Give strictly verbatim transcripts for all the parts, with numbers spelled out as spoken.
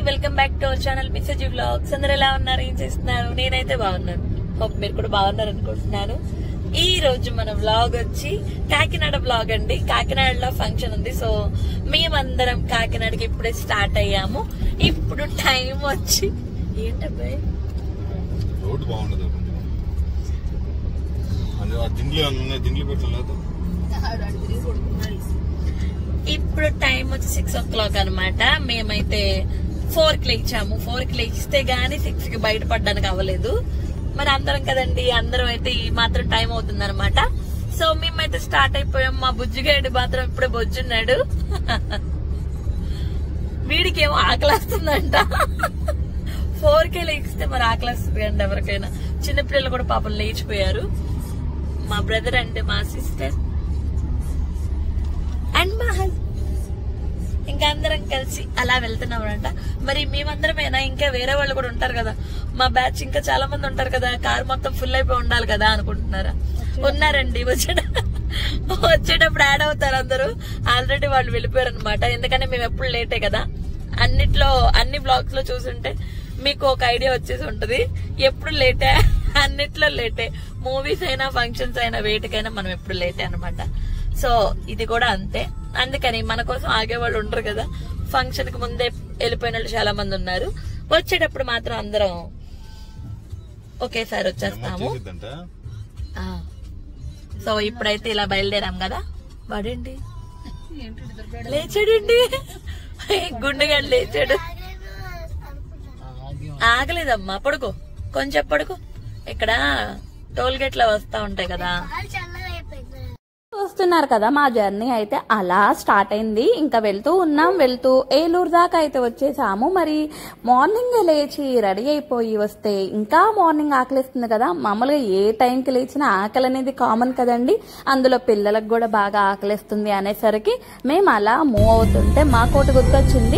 Welcome back to our channel మిస్సెజీ vlogs. అందరు ఎలా ఉన్నారు, ఏం చేస్తున్నారు? నేనైతే బాగున్నాను. హోప్ మీరు కూడా బాగున్నారు అనుకుంటున్నాను. ఈ రోజు మన వ్లాగ్ వచ్చి కాకినాడ వ్లాగ్ అండి. కాకినాడలో ఫంక్షన్ ఉంది, సో మేమందరం కాకినాడకి ఇప్పుడే స్టార్ట్ అయ్యాము. ఇప్పుడు టైం వచ్చి ఏంటబ్బాయి రోడ్డు బాగుండదు, ఇప్పుడు టైం వచ్చి సిక్స్ ఓ క్లాక్ అనమాట. మేమైతే ఫోర్ కి లేచాము. ఫోర్ కి లేచిస్తే గానీ సిక్స్ కి బయటపడడానికి అవ్వలేదు. మరి అందరం కదండి, అందరం అయితే ఈ మాత్రం టైం అవుతుంది అనమాట. సో మేమైతే స్టార్ట్ అయిపోయాం. మా బుజ్జిగాడు మాత్రం ఇప్పుడే బొజ్జున్నాడు. వీడికేమో ఆకలేస్తుందంట. ఫోర్ కే లేచిస్తే మరి ఆకలేస్తుంది అండి ఎవరికైనా. చిన్నపిల్లలు కూడా పాపం లేచిపోయారు. మా బ్రదర్ అండ్ మా సిస్టర్ అండ్ మా హస్బెండ్ ఇంకా అందరం కలిసి అలా వెళ్తున్నామంట. మరి మేమందరమేనా, ఇంకా వేరే వాళ్ళు కూడా ఉంటారు కదా, మా బ్యాచ్ ఇంకా చాలా మంది ఉంటారు కదా, కార్ మొత్తం ఫుల్ అయిపోయి ఉండాలి కదా అనుకుంటున్నారా? ఉన్నారండి, వచ్చేట వచ్చేటప్పుడు యాడ్ అవుతారు అందరూ. ఆల్రెడీ వాళ్ళు వెళ్ళిపోయారు అనమాట. ఎందుకంటే మేము ఎప్పుడు లేటే కదా, అన్నిట్లో అన్ని బ్లాగ్స్ లో చూసుంటే మీకు ఒక ఐడియా వచ్చేసి ఉంటది. ఎప్పుడు లేటే, అన్నిట్లో లేటే. మూవీస్ అయినా ఫంక్షన్స్ అయినా వేటికైనా మనం ఎప్పుడు లేటే అనమాట. సో ఇది కూడా అంతే. అందుకని మన కోసం ఆగేవాళ్ళు ఉంటారు కదా. ఫంక్షన్ కి ముందే వెళ్ళిపోయిన వాళ్ళు చాలా మంది ఉన్నారు. వచ్చేటప్పుడు మాత్రం అందరం ఒకేసారి వచ్చేస్తాము. సో ఇప్పుడైతే ఇలా బయలుదేరాం కదా. వాడేంటి లేచాడండి, గుండెగాడు లేచాడు. ఆగలేదమ్మా, పడుకో, కొంచెం పడుకో. ఇక్కడ టోల్ గేట్ లో వస్తా ఉంటాయి కదా. చూస్తున్నారు కదా, మా జర్నీ అయితే అలా స్టార్ట్ అయింది. ఇంకా వెళ్తూ ఉన్నాం. వెళ్తూ ఏలూరు దాకా అయితే వచ్చేసాము. మరి మార్నింగ్ లేచి రెడీ అయిపోయి వస్తే ఇంకా మార్నింగ్ ఆకలిస్తుంది కదా. మామూలుగా ఏ టైంకి లేచినా ఆకలి అనేది కామన్ కదండి. అందులో పిల్లలకు కూడా బాగా ఆకలిస్తుంది అనేసరికి మేము అలా మూవ్ అవుతుంటే మాకోటి గుర్తొచ్చింది.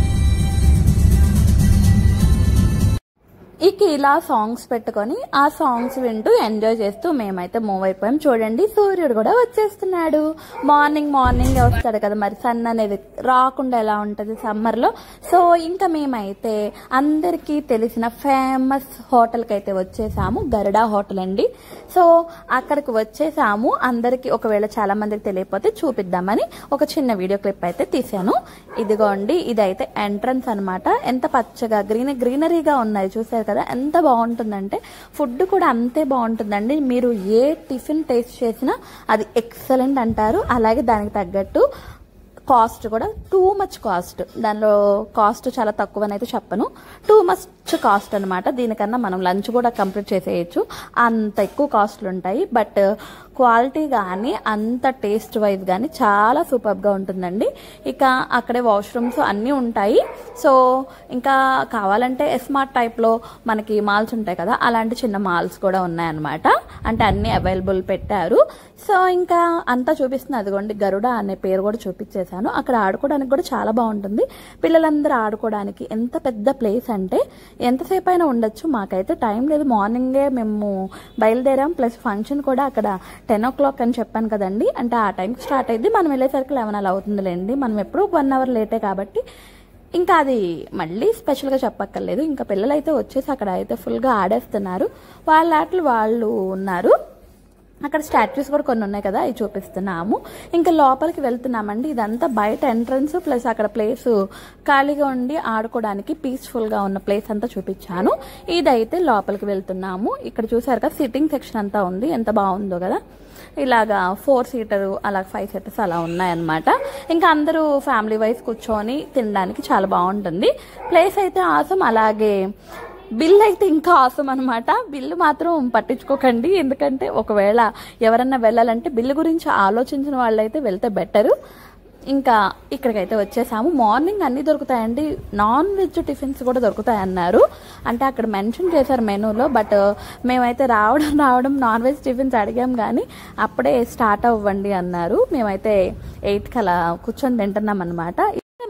ఇక ఇలా సాంగ్స్ పెట్టుకొని ఆ సాంగ్స్ వింటూ ఎంజాయ్ చేస్తూ మేమైతే మూవ్ అయిపోయాం. చూడండి, సూర్యుడు కూడా వచ్చేస్తున్నాడు. మార్నింగ్ మార్నింగ్ వస్తాడు కదా, మరి సన్ అనేది రాకుండా ఎలా ఉంటది సమ్మర్ లో. సో ఇంకా మేమైతే అందరికీ తెలిసిన ఫేమస్ హోటల్ కి అయితే వచ్చేసాము. గరుడా హోటల్ అండి. సో అక్కడికి వచ్చేసాము. అందరికి ఒకవేళ చాలా మందికి తెలియకపోతే చూపిద్దామని ఒక చిన్న వీడియో క్లిప్ అయితే తీసాను. ఇదిగోండి, ఇదైతే ఎంట్రన్స్ అనమాట. ఎంత పచ్చగా గ్రీన గ్రీనరీగా ఉన్నాయి చూసారు కదా, ఎంత బాగుంటుందంటే ఫుడ్ కూడా అంతే బాగుంటుందండి. మీరు ఏ టిఫిన్ టేస్ట్ చేసినా అది ఎక్సలెంట్ అంటారు. అలాగే దానికి తగ్గట్టు కాస్ట్ కూడా టూ మచ్ కాస్ట్. దానిలో కాస్ట్ చాలా తక్కువనైతే చెప్పను, టూ మచ్ కాస్ట్ అనమాట. దీనికన్నా మనం లంచ్ కూడా కంప్లీట్ చేసేయచ్చు, అంత ఎక్కువ కాస్ట్లు ఉంటాయి. బట్ క్వాలిటీ కానీ అంత టేస్ట్ వైజ్ కానీ చాలా సూపర్గా ఉంటుందండి. ఇక అక్కడే వాష్రూమ్స్ అన్నీ ఉంటాయి. సో ఇంకా కావాలంటే స్మార్ట్ టైప్లో మనకి మాల్స్ ఉంటాయి కదా, అలాంటి చిన్న మాల్స్ కూడా ఉన్నాయన్నమాట. అంటే అన్నీ అవైలబుల్ పెట్టారు. సో ఇంకా అంతా చూపిస్తుంది. అదిగోండి, గరుడ అనే పేరు కూడా చూపించేశాను. అక్కడ ఆడుకోవడానికి కూడా చాలా బాగుంటుంది. పిల్లలందరూ ఆడుకోవడానికి ఎంత పెద్ద ప్లేస్ అంటే ఎంతసేపు అయినా ఉండొచ్చు. మాకైతే టైం లేదు, మార్నింగే మేము బయలుదేరాం. ప్లస్ ఫంక్షన్ కూడా అక్కడ టెన్ ఓ క్లాక్ అని చెప్పాను కదండి. అంటే ఆ టైంకి స్టార్ట్ అయింది, మనం వెళ్ళేసరికి లెవెన్ అలా అవుతుందిలేండి. మనం ఎప్పుడూ వన్ అవర్ లేటే కాబట్టి ఇంకా అది మళ్ళీ స్పెషల్గా చెప్పక్కర్లేదు. ఇంకా పిల్లలు అయితే వచ్చేసి అక్కడ అయితే ఫుల్గా ఆడేస్తున్నారు. వాళ్ళ ఆటలు వాళ్ళు ఉన్నారు. అక్కడ స్టాచ్యూస్ కూడా కొన్ని ఉన్నాయి కదా, అవి చూపిస్తున్నాము. ఇంకా లోపలికి వెళ్తున్నామండి. ఇదంతా బయట ఎంట్రన్స్, ప్లస్ అక్కడ ప్లేస్ ఖాళీగా ఉండి ఆడుకోవడానికి పీస్ఫుల్గా ఉన్న ప్లేస్ అంతా చూపించాను. ఇదైతే లోపలికి వెళ్తున్నాము. ఇక్కడ చూసారు కదా, సిట్టింగ్ సెక్షన్ అంతా ఉంది. ఎంత బాగుందో కదా. ఇలాగా ఫోర్ సీటరు అలా ఫైవ్ సీటర్స్ అలా ఉన్నాయన్నమాట. ఇంకా అందరూ ఫ్యామిలీ వైజ్ కూర్చొని తినడానికి చాలా బాగుంటుంది. ప్లేస్ అయితే ఆసం. అలాగే బిల్ అయితే ఇంకా ఆసం అనమాట. బిల్లు మాత్రం పట్టించుకోకండి, ఎందుకంటే ఒకవేళ ఎవరన్నా వెళ్ళాలంటే బిల్లు గురించి ఆలోచించిన వాళ్ళైతే వెళ్తే బెటరు. ఇంకా ఇక్కడికైతే వచ్చేసాము. మార్నింగ్ అన్ని దొరుకుతాయండి. నాన్ వెజ్ టిఫిన్స్ కూడా దొరుకుతాయన్నారు. అంటే అక్కడ మెన్షన్ చేశారు మెనూలో. బట్ మేమైతే రావడం రావడం నాన్ వెజ్ టిఫిన్స్ అడిగాం కానీ అప్పుడే స్టార్ట్ అవ్వండి అన్నారు. మేమైతే ఎయిట్కి అలా కూర్చొని తింటున్నాం అనమాట.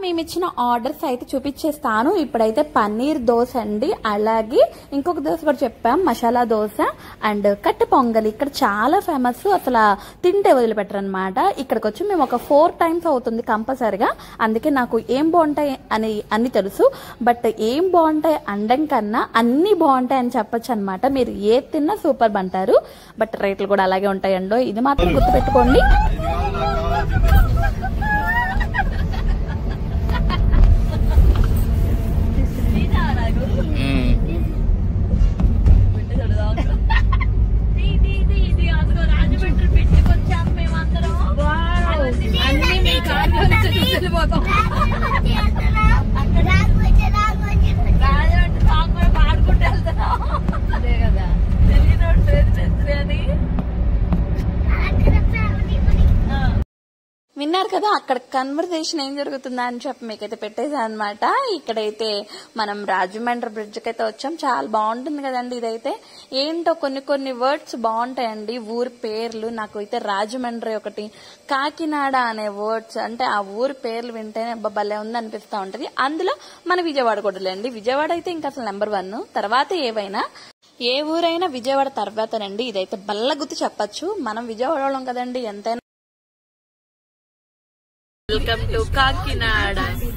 మేము ఇచ్చిన ఆర్డర్స్ అయితే చూపించేస్తాను. ఇప్పుడైతే పన్నీర్ దోశ అండి, అలాగే ఇంకొక దోశ కూడా చెప్పాం, మసాలా దోశ అండ్ కట్టె పొంగలి. ఇక్కడ చాలా ఫేమస్, అసలు తింటే వదిలిపెట్టరు అనమాట. ఇక్కడికి వచ్చి మేము ఒక ఫోర్ టైమ్స్ అవుతుంది కంపల్సరిగా. అందుకే నాకు ఏం బాగుంటాయి అని అన్ని తెలుసు, బట్ ఏం బాగుంటాయి అండం కన్నా అన్ని బాగుంటాయి అని చెప్పొచ్చు అనమాట. మీరు ఏ తిన్నా సూపర్ అంటారు, బట్ రేట్లు కూడా అలాగే ఉంటాయండో, ఇది మాత్రం గుర్తుపెట్టుకోండి. విన్నారు కదా అక్కడ కన్వర్సేషన్ ఏం జరుగుతుందా అని చెప్పి మీకైతే పెట్టేసాను అనమాట. ఇక్కడైతే మనం రాజమండ్రి బ్రిడ్జ్ కి అయితే వచ్చాం. చాలా బాగుంటుంది కదండి ఇదైతే. ఏంటో కొన్ని కొన్ని వర్డ్స్ బాగుంటాయండి, ఊరి పేర్లు. నాకు అయితే రాజమండ్రి ఒకటి, కాకినాడ అనే వర్డ్స్ అంటే ఆ ఊరి పేర్లు వింటేనే భలే ఉంది అనిపిస్తా ఉంటది. అందులో మన విజయవాడ కూడా లేండి. విజయవాడ అయితే ఇంకా అసలు నెంబర్ వన్, తర్వాత ఏవైనా ఏ ఊరైనా విజయవాడ తర్వాతనండి. ఇదైతే బల్ల గుర్తు చెప్పచ్చు, మనం విజయవాడ వాళ్ళం కదండి ఎంతైనా. Welcome to Kakinada.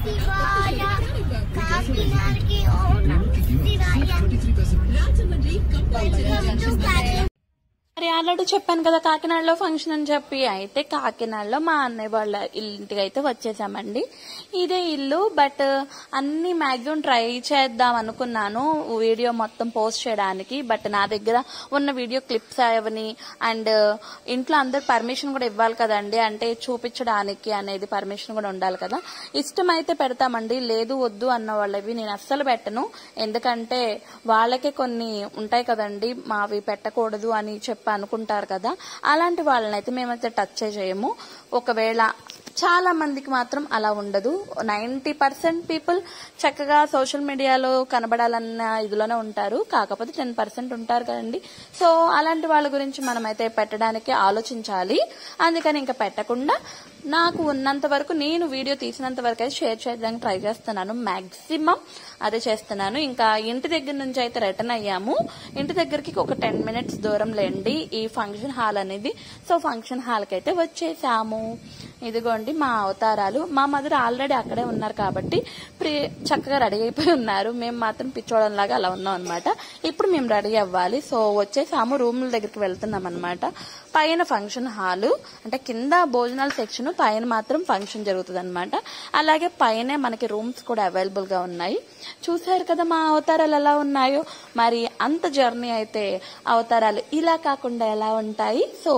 మరి ఆల్రెడీ చెప్పాను కదా కాకినాడలో ఫంక్షన్ అని చెప్పి. అయితే కాకినాడలో మా అన్నయ్య వాళ్ళ ఇంటికి అయితే వచ్చేసామండి. ఇదే ఇల్లు, బట్ అన్ని మాక్సిమం ట్రై చేద్దాం అనుకున్నాను వీడియో మొత్తం పోస్ట్ చేయడానికి, బట్ నా దగ్గర ఉన్న వీడియో క్లిప్స్ అవని అండ్ ఇంట్లో అందరు పర్మిషన్ కూడా ఇవ్వాలి కదండి, అంటే చూపించడానికి అనేది పర్మిషన్ కూడా ఉండాలి కదా. ఇష్టం అయితే పెడతామండి, లేదు వద్దు అన్న వాళ్ళవి నేను అస్సలు పెట్టను. ఎందుకంటే వాళ్ళకే కొన్ని ఉంటాయి కదండి, మావి పెట్టకూడదు అని చెప్పి అనుకుంటారు కదా, అలాంటి వాళ్ళని అయితే మేమైతే టచ్ చేయము. ఒకవేళ చాలా మందికి మాత్రం అలా ఉండదు. నైన్టీ పర్సెంట్ పీపుల్ చక్కగా సోషల్ మీడియాలో కనబడాలన్న ఇదిలోనే ఉంటారు, కాకపోతే టెన్ పర్సెంట్ ఉంటారు కదండి. సో అలాంటి వాళ్ళ గురించి మనమైతే పెట్టడానికి ఆలోచించాలి. అందుకని ఇంకా పెట్టకుండా నాకు ఉన్నంత వరకు, నేను వీడియో తీసినంత వరకు అయితే షేర్ చేయడానికి ట్రై చేస్తున్నాను. మాక్సిమం అదే చేస్తున్నాను. ఇంకా ఇంటి దగ్గర నుంచి అయితే రిటర్న్ అయ్యాము. ఇంటి దగ్గరికి ఒక టెన్ మినిట్స్ దూరం లేండి ఈ ఫంక్షన్ హాల్ అనేది. సో ఫంక్షన్ హాల్కి అయితే వచ్చేసాము. ఇదిగోండి మా అవతారాలు. మా మదర్ ఆల్రెడీ అక్కడే ఉన్నారు కాబట్టి ప్రి చక్కగా రెడీ అయిపోయి ఉన్నారు. మేము మాత్రం పిచ్చోడంలాగా అలా ఉన్నాం అనమాట. ఇప్పుడు మేము రెడీ అవ్వాలి. సో వచ్చేసాము, రూముల దగ్గరికి వెళ్తున్నాం అనమాట. పైన ఫంక్షన్ హాలు అంటే కింద భోజనాల సెక్షన్, పైన మాత్రం ఫంక్షన్ జరుగుతుంది అనమాట. అలాగే పైన మనకి రూమ్స్ కూడా అవైలబుల్ గా ఉన్నాయి. చూసారు కదా మా అవతారాలు ఎలా ఉన్నాయో. మరి అంత జర్నీ అయితే అవతారాలు ఇలా కాకుండా ఎలా ఉంటాయి. సో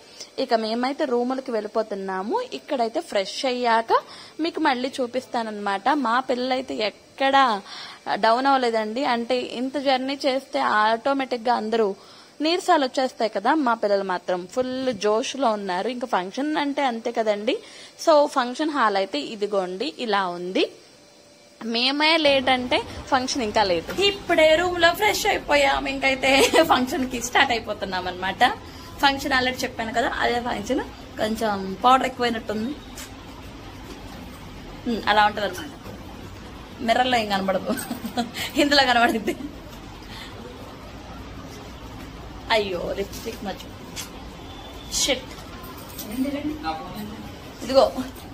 ఇక మేమైతే రూములకి వెళ్ళిపోతున్నాము. ఇక్కడైతే ఫ్రెష్ అయ్యాక మీకు మళ్ళీ చూపిస్తానన్నమాట. మా పిల్లలైతే ఎక్కడా డౌన్ అవ్వలేదండి. అంటే ఇంత జర్నీ చేస్తే ఆటోమేటిక్ గా అందరూ నీరసాలు వచ్చేస్తాయి కదా, మా పిల్లలు మాత్రం ఫుల్ జోష్ లో ఉన్నారు. ఇంకా ఫంక్షన్ అంటే అంతే కదండి. సో ఫంక్షన్ హాల్ అయితే ఇదిగోండి ఇలా ఉంది. మేమే లేట్ అంటే ఫంక్షన్ ఇంకా లేట్. ఇప్పుడే రూమ్ లో ఫ్రెష్ అయిపోయాం, ఇంకైతే ఫంక్షన్ కి స్టార్ట్ అయిపోతున్నాం అనమాట. ఫంక్షన్ ఆల్రెడీ చెప్పాను కదా, అదే ఫంక్షన్. కొంచెం పౌడర్ ఎక్కువైనట్టుంది, అలా ఉంటది అనమాట. మిర్రర్లో ఏం కనబడదు, ఇందులో కనబడింది. అయ్యో లిప్స్టిక్ మర్చి షిట్. ఇదిగో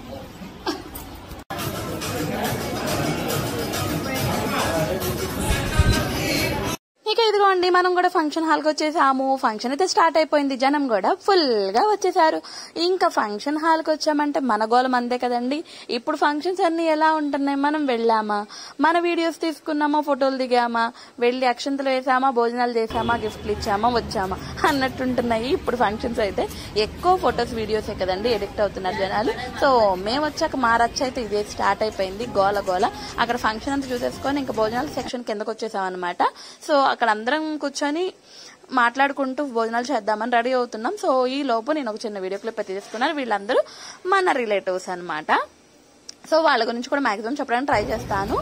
ఇక ఇదిగోండి మనం కూడా ఫంక్షన్ హాల్కి వచ్చేసాము. ఫంక్షన్ అయితే స్టార్ట్ అయిపోయింది, జనం కూడా ఫుల్ గా వచ్చేసారు. ఇంకా ఫంక్షన్ హాల్కి వచ్చామంటే మన గోలం అందే కదండి. ఇప్పుడు ఫంక్షన్స్ అన్ని ఎలా ఉంటున్నాయి, మనం వెళ్ళామా, మన వీడియోస్ తీసుకున్నామా, ఫోటోలు దిగామా, వెళ్లి అక్షంతలు వేసామా, భోజనాలు చేసామా, గిఫ్ట్లు ఇచ్చామా, వచ్చామా అన్నట్టుంటున్నాయి ఇప్పుడు ఫంక్షన్స్ అయితే. ఎక్కువ ఫొటోస్ వీడియోసే కదండి ఎడిక్ట్ అవుతున్నారు జనాలు. సో మేము వచ్చాక మా రచ్చ అయితే ఇదే స్టార్ట్ అయిపోయింది, గోల గోల. అక్కడ ఫంక్షన్ అంతా చూసేసుకొని ఇంకా భోజనాల సెక్షన్ కిందకు వచ్చేసాం అనమాట. సో అక్కడ అందరం కూర్చొని మాట్లాడుకుంటూ భోజనాలు చేద్దామని రెడీ అవుతున్నాం. సో ఈ లోపు నేను ఒక చిన్న వీడియో క్లిప్ తీసుకున్నాను. వీళ్ళందరూ మన రిలేటివ్స్ అనమాట. సో వాళ్ళ గురించి కూడా మాక్సిమం చెప్పడానికి ట్రై చేస్తాను.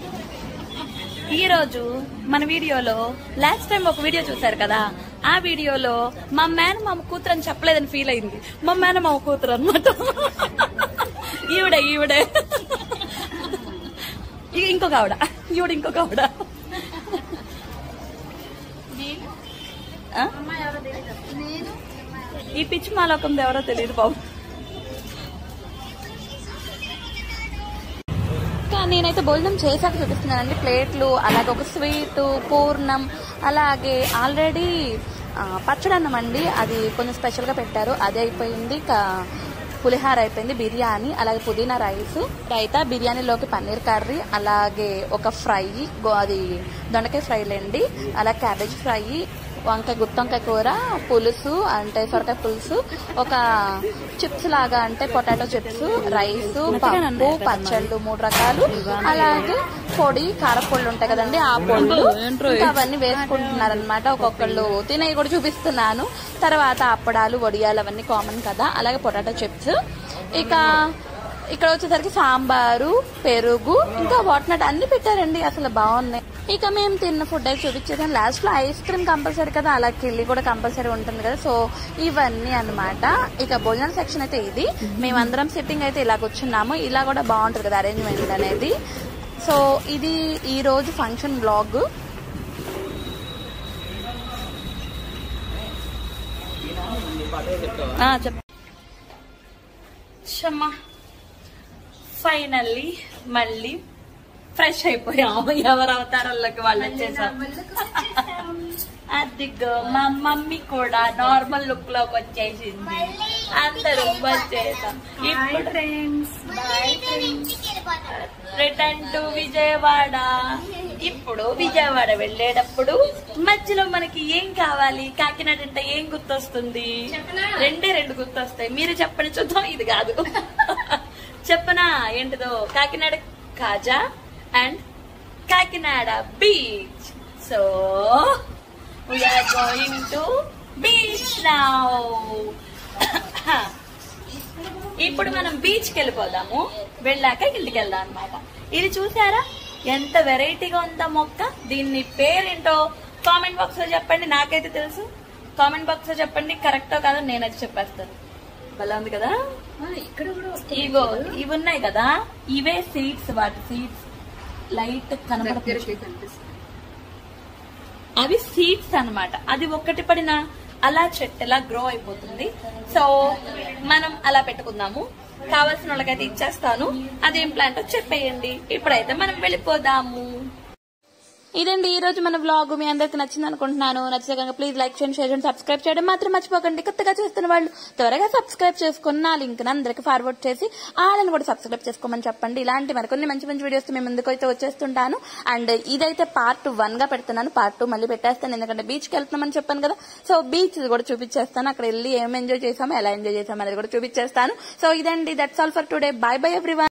ఈ రోజు మన వీడియోలో లాస్ట్ టైం ఒక వీడియో చూసారు కదా, ఆ వీడియోలో మా మేనమామ కూతురు అని చెప్పలేదని ఫీల్ అయింది. మా మేనమామ కూతురు అనమాట ఈవిడే ఈవిడే ఇంకొక ఆవిడ ఈవిడ ఇంకొక ఆవిడ ఈ పిచ్చి మాలోకం ఎవరో తెలియదు బాబు. నేనైతే భోజనం చేశాక చూపిస్తున్నానండి. ప్లేట్లు, అలాగే ఒక స్వీట్, పూర్ణం, అలాగే ఆల్రెడీ పచ్చడి అన్నం అండి, అది కొంచెం స్పెషల్గా పెట్టారు, అది అయిపోయింది. పులిహార అయిపోయింది, బిర్యానీ, అలాగే పుదీనా రైస్, రైతా, బిర్యానీలోకి పన్నీర్ కర్రీ, అలాగే ఒక ఫ్రై, అది దొండకాయ ఫ్రైలేండి, అలాగే క్యాబేజ్ ఫ్రై, వంకాయ గుత్తొంకాయ కూర, పులుసు అంటే సొరకాయ పులుసు, ఒక చిప్స్ లాగా అంటే పొటాటో చిప్స్, రైస్, పప్పు, పచ్చళ్ళు మూడు రకాలు, అలాగే పొడి, కారపొళ్ళు ఉంటాయి కదండి ఆ పొళ్ళు, ఇంకా అవన్నీ వేసుకుంటున్నారు అనమాట. ఒక్కొక్కళ్ళు తినేవి కూడా చూపిస్తున్నాను. తర్వాత అప్పడాలు, వడియాలు అవన్నీ కామన్ కదా, అలాగే పొటాటో చిప్స్. ఇక ఇక్కడ వచ్చేసరికి సాంబారు, పెరుగు, ఇంకా వాట్నాట్ అన్ని పెట్టారండి, అసలు బాగున్నాయి. ఇక మేము తిన్న ఫుడ్ అయితే చూపించేసాను. లాస్ట్ లో ఐస్ క్రీమ్ కంపల్సరీ కదా, అలా కిల్లి కూడా కంపల్సరీ ఉంటుంది కదా. సో ఇవన్నీ అనమాట. ఇక భోజనాల సెక్షన్ అయితే ఇది. మేమందరం సిట్టింగ్ అయితే ఇలా కూర్చున్నాము. ఇలా కూడా బాగుంటుంది కదా అరేంజ్మెంట్ అనేది. సో ఇది ఈ రోజు ఫంక్షన్ బ్లాగ్. చెప్పమ్మా. ఫైనల్లీ మళ్ళీ ఫ్రెష్ అయిపోయాము. ఎవరు అవతారాల్లోకి వాళ్ళు వచ్చేసాం. అదిగో మా మమ్మీ కూడా నార్మల్ లుక్ లోకి వచ్చేసింది. అందరూ వచ్చేసాం. ఇప్పుడు రిటర్న్ టు విజయవాడ. ఇప్పుడు విజయవాడ వెళ్ళేటప్పుడు మధ్యలో మనకి ఏం కావాలి, కాకినాడ అంటే ఏం గుర్తొస్తుంది? రెండే రెండు గుర్తొస్తాయి. మీరు చెప్పండి చూద్దాం. ఇది కాదు చెప్పనా ఏంటిదో? Kakinada kaja and Kakinada beach. So we are going to beach now. ఇప్పుడు మనం బీచ్ కి వెళ్ళిపోదాము. వెళ్ళాక ఇంటికి వెళ్దాం అనమాట. ఇది చూసారా ఎంత వెరైటీగా ఉందా మొక్క? దీన్ని పేరేంటో కామెంట్ బాక్స్ లో చెప్పండి. నాకైతే తెలుసు. కామెంట్ బాక్స్ లో చెప్పండి కరెక్టో కాదో నేనైతే చెప్పేస్తాను. భలే ఉంది కదా. ఇక్కడ ఇగో ఇవి ఉన్నాయి కదా, ఇవే సీడ్స్. వాటి సీడ్స్ లైట్ కనబడుతుంది, అవి సీడ్స్ అన్నమాట. అది ఒక్కటి పడినా అలా చెట్టు ఎలా గ్రో అయిపోతుంది. సో మనం అలా పెట్టుకుందాము. కావాల్సిన వాళ్ళకైతే ఇచ్చేస్తాను. అదేం ప్లాంట్ చెప్పేయండి. ఇప్పుడైతే మనం వెళ్ళిపోదాము. ఇదండి ఈ రోజు మన వ్లాగ్. మీ అందరికి నచ్చింది అనుకుంటున్నాను. నచ్చితే కనుక ప్లీజ్ లైక్ చేయండి, షేర్ చేయండి, సబ్స్క్రైబ్ చేయడం మాత్రం మర్చిపోకండి. కొత్తగా చూస్తున్న వాళ్ళు త్వరగా సబ్స్క్రైబ్ చేసుకుని నా లింక్ అందరికి ఫార్వర్డ్ చేసి ఆళ్ళని కూడా సబ్స్క్రైబ్ చేసుకోమని చెప్పండి. ఇలాంటి మరికొన్ని మంచి మంచి వీడియోస్ మేము ముందుకు అయితే వచ్చేస్తుంటాను. అండ్ ఇదైతే పార్ట్ వన్ గా పెడుతున్నాను. పార్ట్ టూ మళ్ళీ పెట్టేస్తాను, ఎందుకంటే బీచ్ కి వెళ్తున్నామని చెప్పాను కదా. సో బీచ్ కూడా చూపించేస్తాను. అక్కడ వెళ్ళి ఏం ఎంజాయ్ చేసామో, ఎలా ఎంజాయ్ చేసామో అనేది కూడా చూపించేస్తాను. సో ఇదండి, that's all for today. Bye bye everyone.